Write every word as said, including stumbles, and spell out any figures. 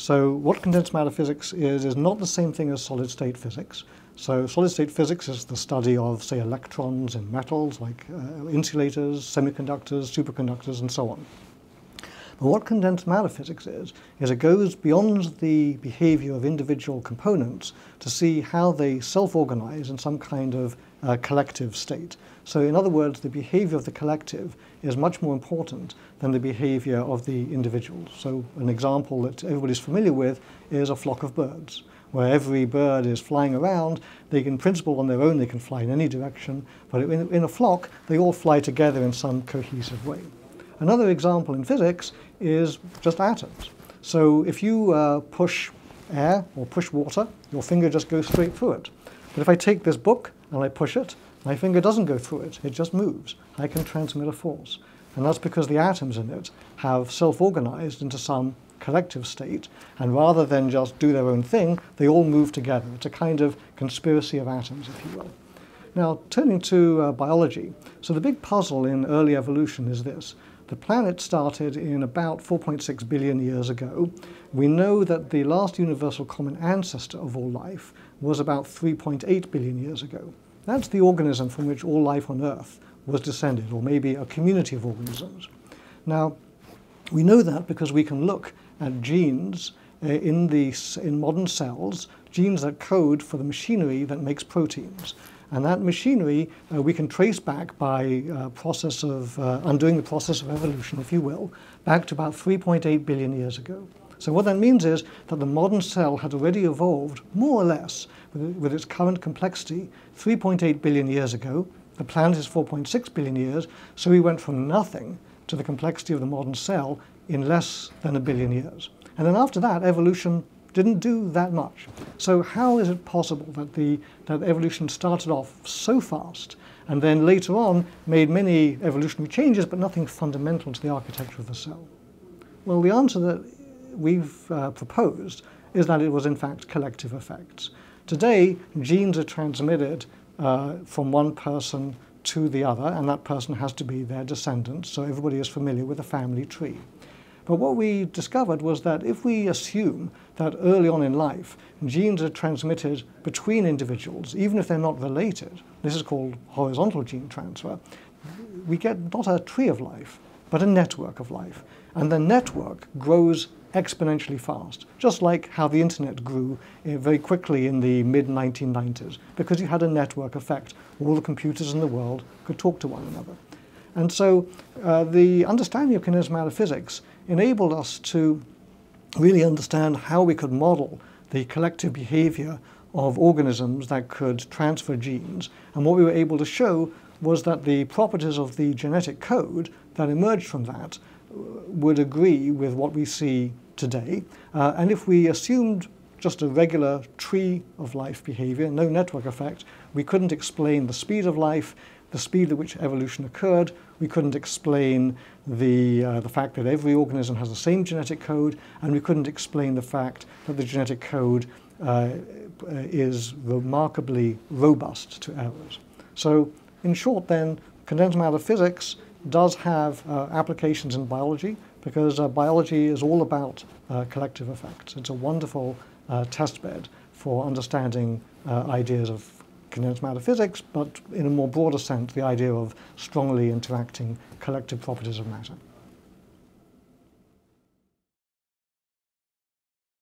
So what condensed matter physics is, is not the same thing as solid-state physics. So solid-state physics is the study of, say, electrons in metals like uh, insulators, semiconductors, superconductors, and so on. But what condensed matter physics is, is it goes beyond the behavior of individual components to see how they self-organize in some kind of uh, collective state. So in other words, the behavior of the collective is much more important than the behavior of the individuals. So an example that everybody's familiar with is a flock of birds, where every bird is flying around. They, in principle, on their own, they can fly in any direction, but in, in a flock, they all fly together in some cohesive way. Another example in physics is just atoms. So if you uh, push air or push water, your finger just goes straight through it. But if I take this book and I push it, my finger doesn't go through it, it just moves. I can transmit a force. And that's because the atoms in it have self-organized into some collective state, and rather than just do their own thing, they all move together. It's a kind of conspiracy of atoms, if you will. Now, turning to uh, biology, so the big puzzle in early evolution is this. The planet started in about four point six billion years ago. We know that the last universal common ancestor of all life was about three point eight billion years ago. That's the organism from which all life on Earth was descended, or maybe a community of organisms. Now, we know that because we can look at genes uh, in, the, in modern cells, genes that code for the machinery that makes proteins. And that machinery uh, we can trace back by uh, process of uh, undoing the process of evolution, if you will, back to about three point eight billion years ago. So what that means is that the modern cell had already evolved, more or less, with, with its current complexity, three point eight billion years ago. The planet is four point six billion years, so we went from nothing to the complexity of the modern cell in less than a billion years. And then after that, evolution didn't do that much. So how is it possible that, the, that evolution started off so fast and then later on made many evolutionary changes but nothing fundamental to the architecture of the cell? Well, the answer that we've uh, proposed is that it was in fact collective effects. Today, genes are transmitted uh, from one person to the other, and that person has to be their descendant, so everybody is familiar with the family tree. But what we discovered was that if we assume that early on in life, genes are transmitted between individuals, even if they're not related, this is called horizontal gene transfer, we get not a tree of life, but a network of life. And the network grows exponentially fast, just like how the internet grew very quickly in the mid nineteen nineties, because you had a network effect. All the computers in the world could talk to one another. And so uh, the understanding of condensed matter physics enabled us to really understand how we could model the collective behavior of organisms that could transfer genes. And what we were able to show was that the properties of the genetic code that emerged from that would agree with what we see today. Uh, and if we assumed just a regular tree of life behavior, no network effect, we couldn't explain the speed of life, the speed at which evolution occurred. We couldn't explain the, uh, the fact that every organism has the same genetic code, and we couldn't explain the fact that the genetic code uh, is remarkably robust to errors. So in short then, condensed matter physics does have uh, applications in biology, because uh, biology is all about uh, collective effects. It's a wonderful uh, testbed for understanding uh, ideas of condensed matter physics, but in a more broader sense, the idea of strongly interacting collective properties of matter.